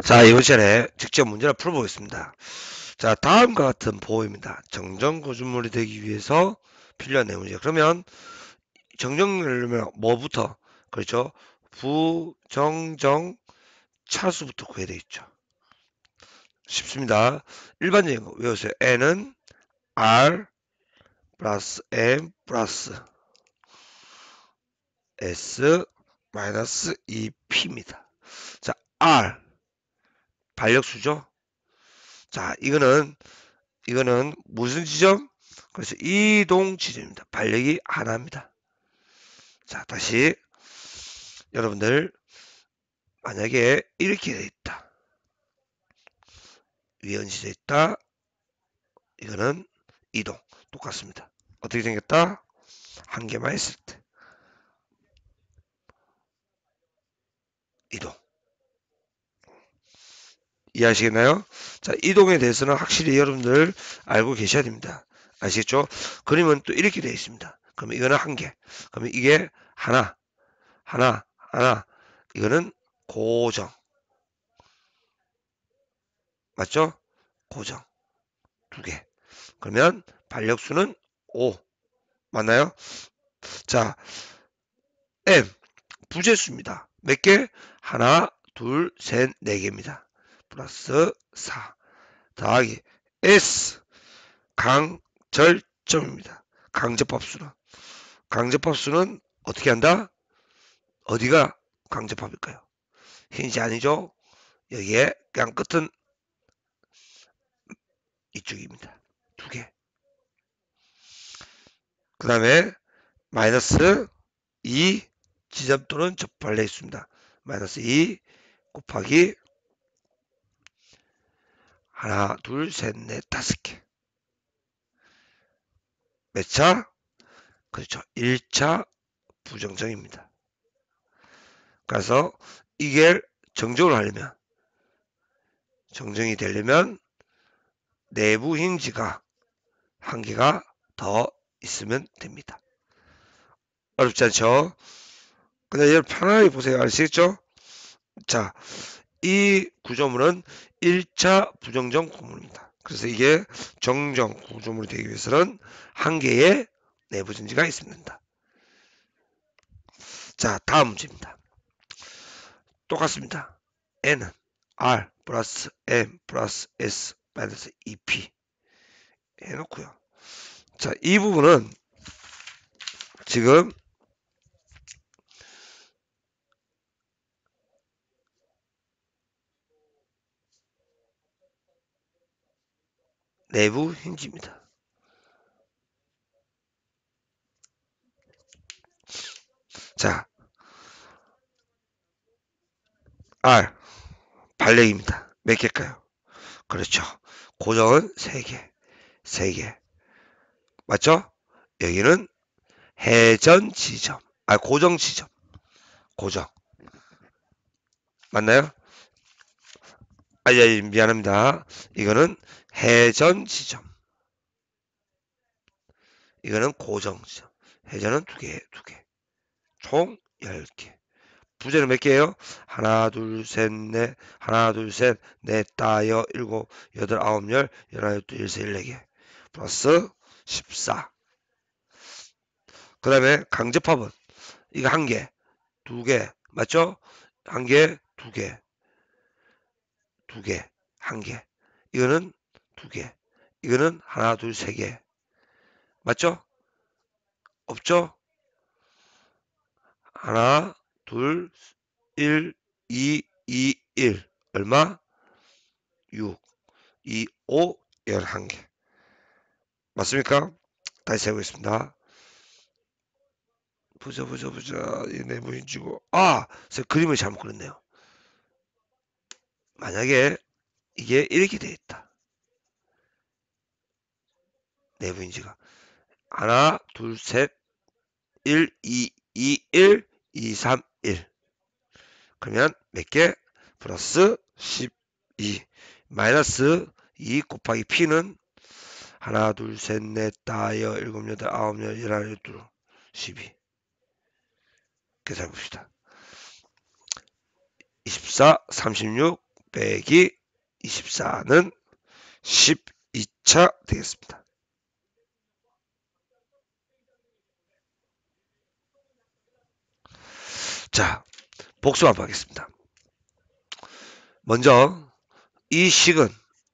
자, 이번 시간에 직접 문제를 풀어보겠습니다. 자, 다음과 같은 보호입니다. 정정구조물이 되기 위해서 필요한 내용이죠. 그러면 정정되려면 뭐부터? 그렇죠? 부정정 차수부터 구해야 되겠죠. 쉽습니다. 일반적인 거 외우세요. n은 r 플러스 m 플러스 s 마이너스 2p입니다. 자, r 반력수죠. 자, 이거는 무슨 지점? 그래서 이동 지점입니다. 반력이 하나입니다. 자, 다시 여러분들 만약에 이렇게 돼 있다. 위원시돼 있다. 이거는 이동 똑같습니다. 어떻게 생겼다? 한 개만 있을 때 이동. 이해하시겠나요? 자, 이동에 대해서는 확실히 여러분들 알고 계셔야 됩니다. 아시겠죠? 그림은 또 이렇게 되어 있습니다. 그러면 이거는 한 개. 그러면 이게 하나. 이거는 고정. 맞죠? 고정. 두 개. 그러면 반력수는 5. 맞나요? 자, M 부재수입니다. 몇 개? 하나, 둘, 셋, 네 개입니다. 플러스 4 더하기 S 강절점입니다. 강접합수는 어떻게 한다? 어디가 강접합일까요? 흰시 아니죠? 여기에 그냥 끝은 이쪽입니다. 두 개. 그 다음에 마이너스 2 지점 또는 접발돼 있습니다. 마이너스 2 곱하기 하나, 둘, 셋, 넷, 다섯 개. 몇 차? 그렇죠. 1차 부정정입니다. 그래서 이게 정정을 하려면, 정정이 되려면 내부 힌지가 한 개가 더 있으면 됩니다. 어렵지 않죠? 근데 여러분 편하게 보세요. 아시겠죠? 자, 이 구조물은 1차 부정정 구조물입니다. 그래서 이게 정정 구조물이 되기 위해서는 한 개의 내부 진지가 있어야 된다. 자, 다음 문제입니다. 똑같습니다. n은 r 플러스 m 플러스 s 마이너스 2p 해놓고요. 자, 이 부분은 지금 내부 힌지입니다. 자, r 반력입니다. 몇 개일까요? 그렇죠. 고정은 3개. 3개. 맞죠? 여기는 회전 지점. 고정 지점. 고정. 맞나요? 미안합니다. 이거는 회전 지점. 이거는 고정 지점. 회전은 2개, 2개. 총 10개. 부재는 몇 개예요? 하나, 둘, 셋, 넷, 하나, 둘, 셋, 넷, 다, 여, 일곱, 여덟, 아홉, 열, 열하나, 열둘, 열세, 열네 개. 플러스 14. 그 다음에 강접합은 이거 한 개, 두 개, 맞죠? 한 개, 두 개, 두 개, 한 개. 이거는 두 개. 이거는 하나, 둘, 세 개. 맞죠? 없죠? 하나, 둘, 1, 2, 2, 1. 얼마? 6, 2, 5, 11개. 맞습니까? 다시 해보겠습니다. 보자. 이 내부인지고. 제가 그림을 잘못 그렸네요. 만약에 이게 이렇게 되어 있다. 내부인지가. 하나, 둘, 셋, 1, 2, 2, 1, 2, 3, 1. 그러면 몇 개? 플러스 12. 마이너스 2 곱하기 P는 하나, 둘, 셋, 넷, 다, 여, 일곱, 여덟, 아홉, 열, 열하나, 열둘, 12. 계산해 봅시다. 24, 36, 빼기 24는 12차 되겠습니다. 자, 복수 한번 하겠습니다. 먼저 이 식은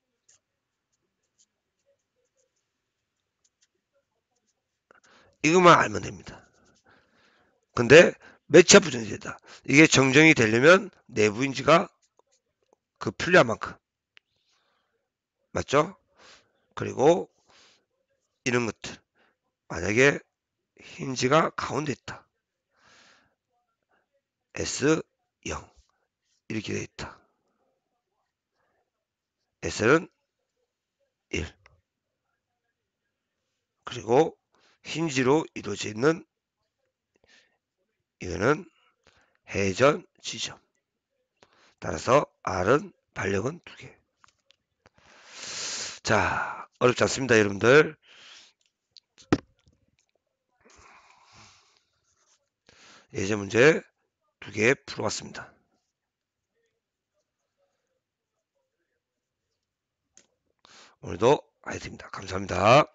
이것만 알면 됩니다. 근데 몇 차 부정이 된다. 이게 정정이 되려면 내부인지가 그 필요한 만큼. 맞죠? 그리고 이런 것들. 만약에 힌지가 가운데 있다. S0 이렇게 되어 있다. S는 1. 그리고 힌지로 이루어져 있는 이거는 회전 지점. 따라서 R은 반력은 2개. 자, 어렵지 않습니다, 여러분들. 예제 문제 2개 풀어봤습니다. 오늘도 화이팅입니다. 감사합니다.